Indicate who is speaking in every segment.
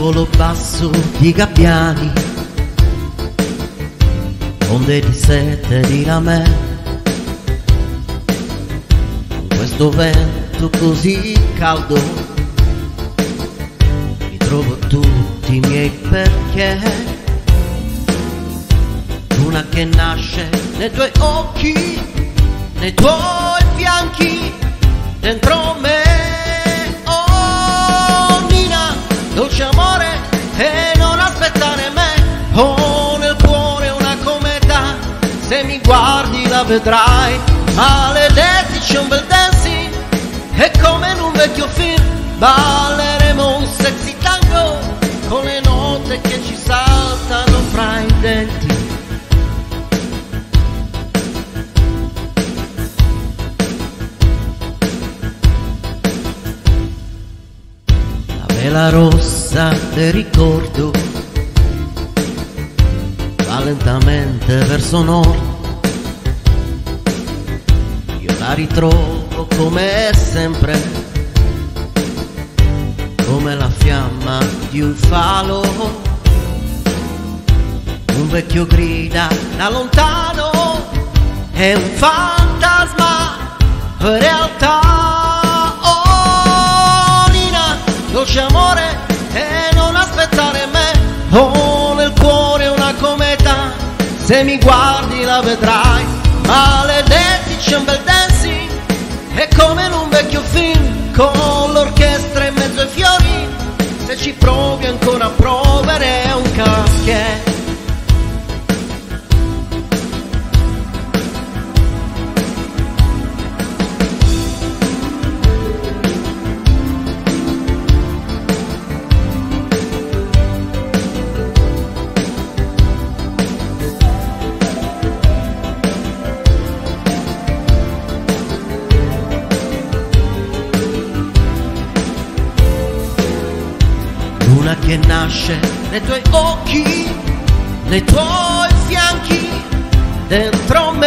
Speaker 1: nuvolo basso di gabbiani, onde di sete e di rame, con questo vento così caldo mi trovo tutti i miei perché. Luna che nasce nei tuoi occhi, nei tuoi fianchi, dentro me. Oh Nina, dolce amore, e non aspettare me. Ho nel cuore una cometa, se mi guardi la vedrai. Maledetti, c'è un bel dancing, è come in un vecchio film. Balleremo un sexy tango con le note che ci saltano fra i denti. La rossa del ricordo va lentamente verso nord, io la ritrovo come sempre, come la fiamma di un falo. Un vecchio grida da lontano, è un fantasma, in realtà. Dolce amore, e non aspettare me. Ho nel cuore una cometa, se mi guardi la vedrai. Maledetti, c'è un bel dancing, è come in un vecchio film, con l'orchestra in mezzo ai fiori. Se ci provi ancora a provare è un caschetto. Luna che nasce nei tuoi occhi, nei tuoi fianchi, dentro me.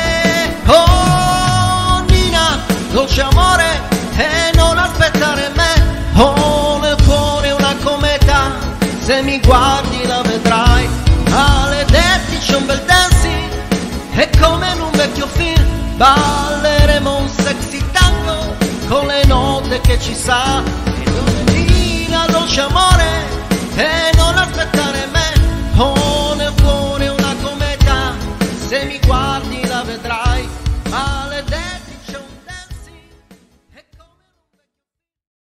Speaker 1: Oh Nina, dolce amore, e non aspettare me. Ho nel cuore una cometa, se mi guardi la vedrai. Maledetti, c'è un bel dancing, è come in un vecchio film. Balleremo un sexy tango con le note che ci sa. E Nina, dolce amore,